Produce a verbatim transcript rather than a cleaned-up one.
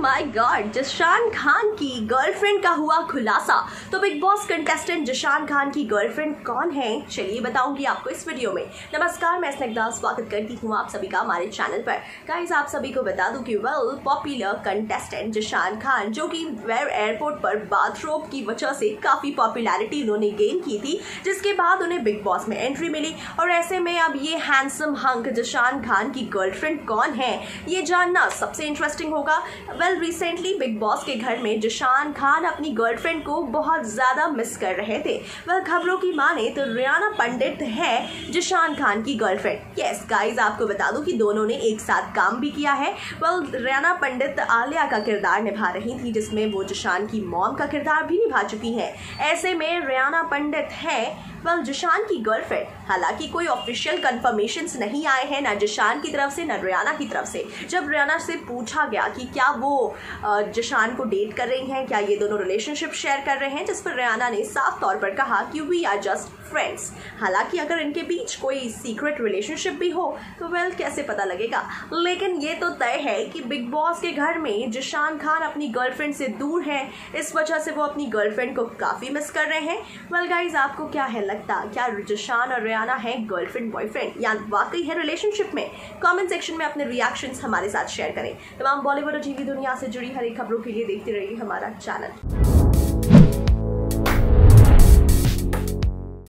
My God, Zeeshan Khan की girlfriend का हुआ खुलासा। तो Bigg Boss contestant Zeeshan Khan की गर्लफ्रेंड कौन है, चलिए बताऊंगी आपको इस वीडियो में। नमस्कार, मैं स्निग्धा स्वागत करती हूँ आप सभी का हमारे चैनल पर। गाइस, आप सभी को बता दूं कि well popular contestant Zeeshan Khan, जो कि वेयर एयरपोर्ट पर बाथरोब की वजह से काफी पॉपुलैरिटी उन्होंने गेन की थी, जिसके बाद उन्हें बिग बॉस में एंट्री मिली। और ऐसे में अब ये हैंडसम हंक जिशान खान की गर्लफ्रेंड कौन है, ये जानना सबसे इंटरेस्टिंग होगा। वेल रिसेंटली बिग बॉस के घर में जिशान खान अपनी गर्लफ्रेंड को बहुत ज्यादा मिस कर रहे थे। वेल खबरों की माने तो रियाना पंडित है जिशान खान की गर्लफ्रेंड। यस गाइस, आपको बता दूं कि दोनों ने एक साथ काम भी किया है। वेल रियाना पंडित आलिया का किरदार निभा रही थी, जिसमें वो जिशान की मॉम का किरदार भी निभा चुकी हैं। ऐसे में रियाना पंडित है वेल जिशान की गर्लफ्रेंड। हालांकि कोई ऑफिशियल कंफर्मेशंस नहीं आए हैं, ना जिशान की तरफ से ना रियाना की तरफ से। जब रियाना से पूछा गया कि क्या वो जिशान को डेट कर रही हैं, क्या ये दोनों रिलेशनशिप शेयर कर रहे हैं, जिस पर रियाना ने साफ तौर पर कहा कि वी आर जस्ट फ्रेंड्स। हालांकि अगर इनके बीच कोई सीक्रेट रिलेशनशिप भी हो तो वेल कैसे पता लगेगा, लेकिन ये तो तय है कि बिग बॉस के घर में जिशान खान अपनी गर्लफ्रेंड से दूर है। इस वजह से वो अपनी गर्लफ्रेंड को काफी मिस कर रहे हैं। वेल गाइज, आपको क्या है लगता, क्या जिशान और रियाना है गर्लफ्रेंड बॉयफ्रेंड या वाकई है रिलेशनशिप में? कमेंट सेक्शन में अपने रिएक्शंस हमारे साथ शेयर करें। तमाम बॉलीवुड और टीवी दुनिया से जुड़ी हर एक खबरों के लिए देखते रहिए हमारा चैनल।